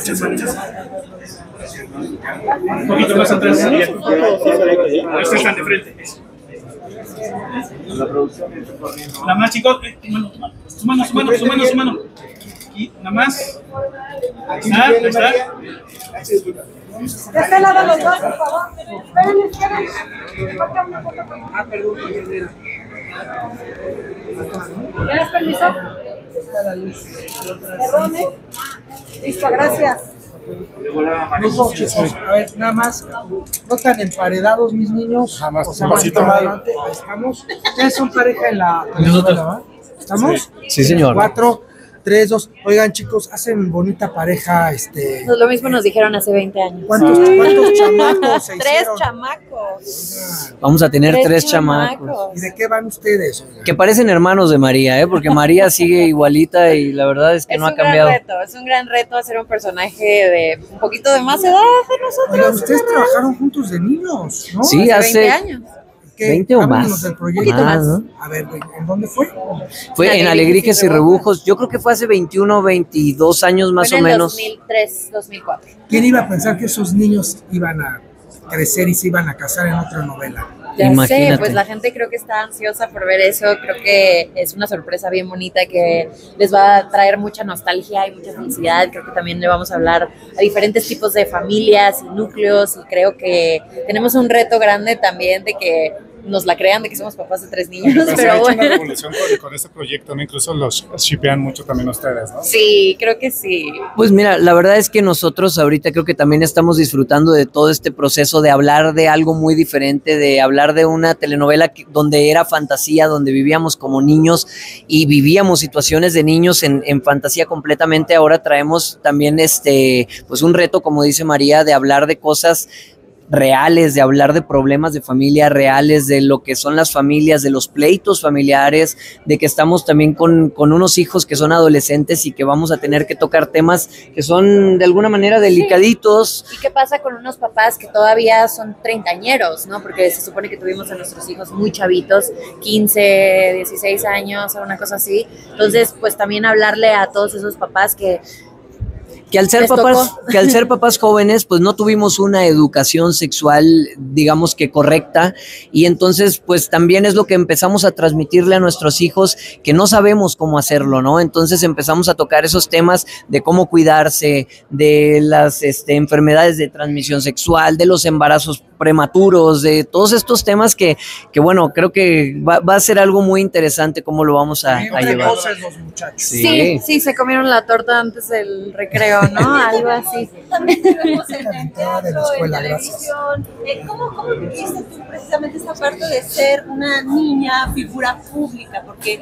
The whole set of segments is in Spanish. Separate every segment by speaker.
Speaker 1: Un poquito más atrás. Ustedes están de frente. Nada más, chicos. Su mano. Y nada más. Ahí está.
Speaker 2: De este lado los dos, por favor. Esperen.
Speaker 3: Perdón.
Speaker 2: ¿Tienes permiso? Perdone. Listo, gracias.
Speaker 3: No, chicos, a ver, nada más, no tan emparedados mis niños.
Speaker 4: Jamás,
Speaker 3: o sea,
Speaker 4: un pasito
Speaker 3: más
Speaker 4: más.
Speaker 3: adelante, ahí estamos. Ustedes son pareja en la telenovela, ¿va? ¿Estamos?
Speaker 5: Sí, señor.
Speaker 3: 4, 3, 2. Oigan, chicos, hacen bonita pareja,
Speaker 6: Pues lo mismo nos dijeron hace 20 años.
Speaker 3: ¿Cuántos chamacos se
Speaker 6: 3
Speaker 3: hicieron?
Speaker 6: chamacos.
Speaker 5: Vamos a tener 3 chamacos.
Speaker 3: ¿Y de qué van ustedes? Oigan?
Speaker 5: Que parecen hermanos de María, porque María sigue igualita y la verdad es que no ha cambiado.
Speaker 6: Es un gran reto hacer un personaje de un poquito de más edad de nosotros.
Speaker 3: Oigan, ustedes trabajaron juntos de niños, ¿no?
Speaker 5: Sí,
Speaker 6: hace 20
Speaker 5: hace
Speaker 6: años.
Speaker 3: ¿Qué?
Speaker 5: 20 o
Speaker 3: Háblanos
Speaker 5: más.
Speaker 3: del proyecto.
Speaker 6: Un poquito más.
Speaker 5: ¿no?
Speaker 3: A ver, ¿en dónde fue?
Speaker 5: Fue en Alegrijes y Rebujos. Yo creo que fue hace 21, 22 años más
Speaker 6: Fue
Speaker 5: o
Speaker 6: en el
Speaker 5: menos.
Speaker 6: 2003, 2004.
Speaker 3: ¿Quién iba a pensar que esos niños iban a crecer y se iban a casar en otra novela?
Speaker 6: Ya
Speaker 5: Imagínate.
Speaker 6: sé, pues la gente creo que está ansiosa por ver eso. Creo que es una sorpresa bien bonita que les va a traer mucha nostalgia y mucha felicidad. Creo que también le vamos a hablar a diferentes tipos de familias y núcleos, y creo que tenemos un reto grande también de que nos la crean de que somos papás de 3 niños,
Speaker 4: Pero se ha
Speaker 6: pero
Speaker 4: hecho una
Speaker 6: bueno.
Speaker 4: revolución con este proyecto, ¿no? Incluso los shippean mucho también ustedes, ¿no?
Speaker 6: Sí, creo que sí.
Speaker 5: Pues mira, la verdad es que nosotros ahorita creo que también estamos disfrutando de todo este proceso de hablar de algo muy diferente, de hablar de una telenovela donde era fantasía, donde vivíamos como niños y vivíamos situaciones de niños en fantasía completamente. Ahora traemos también pues un reto, como dice María, de hablar de cosas reales, de hablar de problemas de familia reales, de lo que son las familias, de los pleitos familiares, de que estamos también con unos hijos que son adolescentes y que vamos a tener que tocar temas que son de alguna manera delicaditos.
Speaker 6: ¿Y qué pasa con unos papás que todavía son treintañeros, ¿no? Porque se supone que tuvimos a nuestros hijos muy chavitos, 15, 16 años o una cosa así. Entonces, pues también hablarle a todos esos papás que
Speaker 5: al ser papás jóvenes, pues no tuvimos una educación sexual, digamos que correcta, y entonces pues también es lo que empezamos a transmitirle a nuestros hijos, que no sabemos cómo hacerlo, ¿no? Entonces empezamos a tocar esos temas de cómo cuidarse, de las enfermedades de transmisión sexual, de los embarazos prematuros, de todos estos temas que bueno, creo que va a ser algo muy interesante cómo lo vamos a llevar.
Speaker 3: Voces los muchachos.
Speaker 6: sí, se comieron la torta antes del recreo, ¿no? Algo así.
Speaker 2: También tenemos en teatro, en
Speaker 3: escuela,
Speaker 2: televisión. ¿Cómo viviste tú precisamente esta parte de ser una niña figura pública? Porque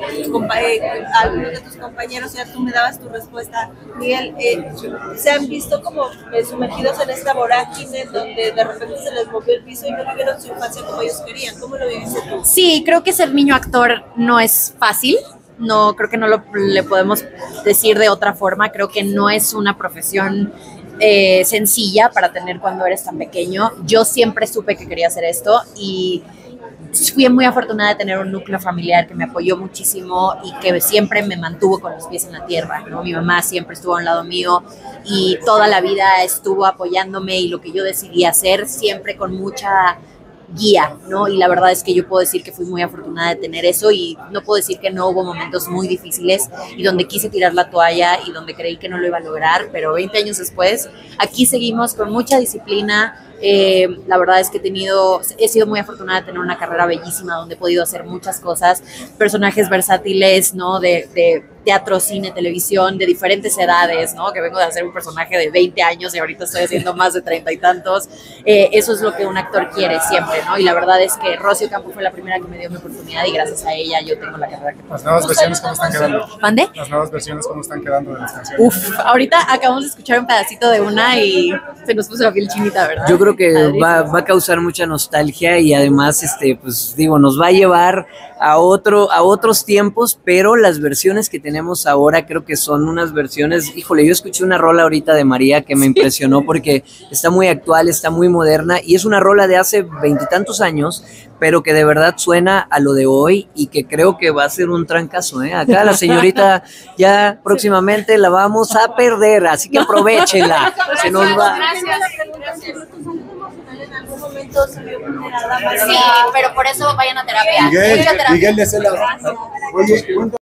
Speaker 2: algunos de tus compañeros, ya tú me dabas tu respuesta, Miguel, se han visto como sumergidos en esta vorágine donde de repente se les movió el piso y no vivieron su infancia como ellos querían. ¿Cómo lo viviste tú?
Speaker 6: Sí, creo que ser niño actor no es fácil. No, creo que no le podemos decir de otra forma. Creo que no es una profesión sencilla para tener cuando eres tan pequeño. Yo siempre supe que quería hacer esto y fui muy afortunada de tener un núcleo familiar que me apoyó muchísimo y que siempre me mantuvo con los pies en la tierra, ¿no? Mi mamá siempre estuvo a un lado mío y toda la vida estuvo apoyándome, y lo que yo decidí hacer siempre con mucha guía, ¿no? Y la verdad es que yo puedo decir que fui muy afortunada de tener eso, y no puedo decir que no hubo momentos muy difíciles y donde quise tirar la toalla y donde creí que no lo iba a lograr, pero 20 años después aquí seguimos con mucha disciplina. La verdad es que he sido muy afortunada de tener una carrera bellísima donde he podido hacer muchas cosas, personajes versátiles, ¿no? De teatro, cine, televisión, de diferentes edades, ¿no? Que vengo de hacer un personaje de 20 años y ahorita estoy haciendo más de 30 y tantos. Eso es lo que un actor quiere siempre, ¿no? Y la verdad es que Rocío Campo fue la primera que me dio mi oportunidad y gracias a ella yo tengo la carrera que tengo.
Speaker 4: Las nuevas versiones, ¿cómo están quedando?
Speaker 6: ¿Mande?
Speaker 4: Las nuevas versiones, ¿cómo están quedando de las canciones?
Speaker 6: Ahorita acabamos de escuchar un pedacito de una y se nos puso la piel chinita, ¿verdad?
Speaker 5: Yo creo que va a causar mucha nostalgia y además, pues digo, nos va a llevar a otros tiempos, pero las versiones que tenemos ahora creo que son unas versiones, híjole, yo escuché una rola ahorita de María que me impresionó porque está muy actual, está muy moderna y es una rola de hace 20 y tantos años, pero que de verdad suena a lo de hoy y que creo que va a ser un trancazo, ¿eh? Acá la señorita ya próximamente la vamos a perder, así que aprovechenla, se nos va.
Speaker 2: En algún momento se vio vulnerada.
Speaker 6: Sí, pero por eso vayan a terapia.
Speaker 7: Miguel,
Speaker 6: Mucha terapia.
Speaker 7: Miguel de Cela. Oye,